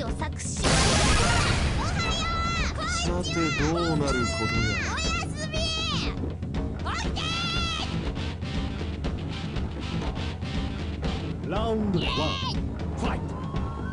作詞。 さてどうなることや。 おやすみ。オッケー。 ラウンド1、ファイト。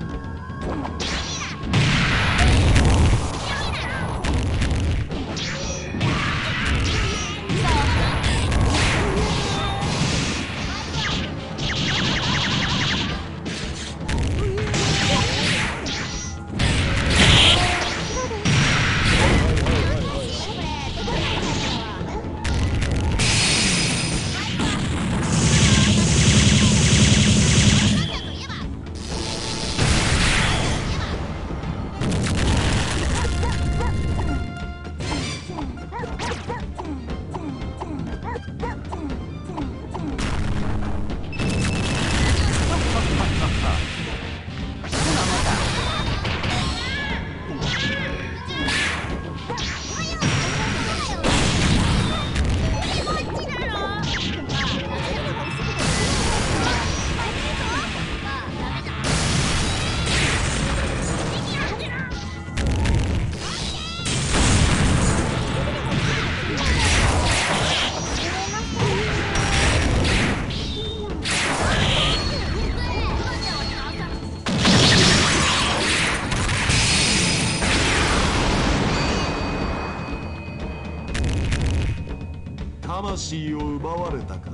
魂を奪われたか。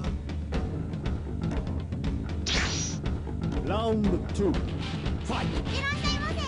ラウンド2、ファイト。 いらっしゃいませ。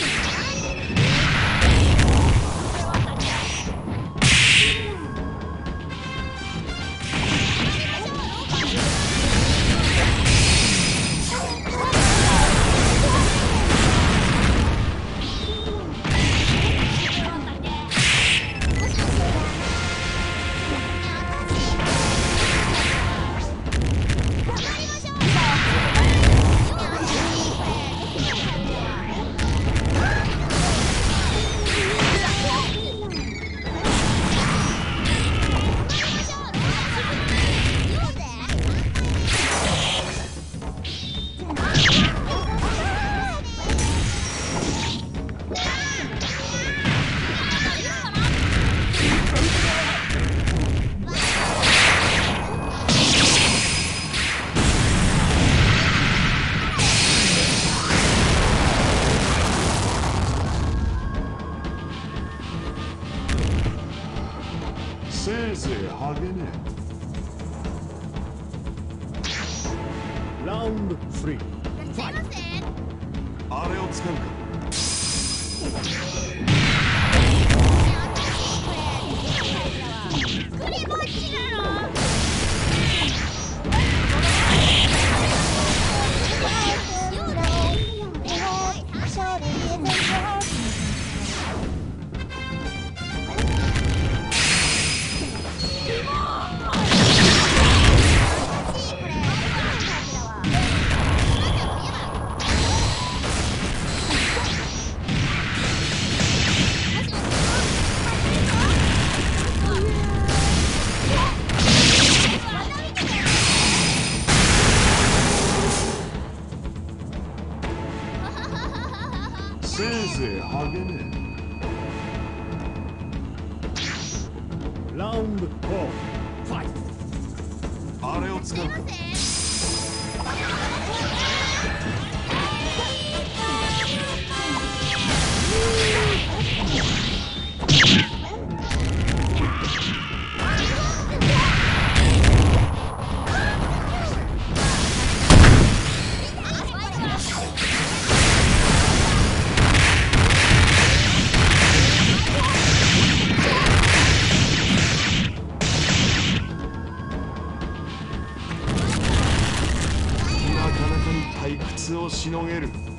せいぜい励め。 ラウンド3、 いらっしゃいませ。 あれを使うか。 クリぼっちなの。 せいぜい励め。 ラウンド4、ファイト。 あれを使うか。退屈をしのげる。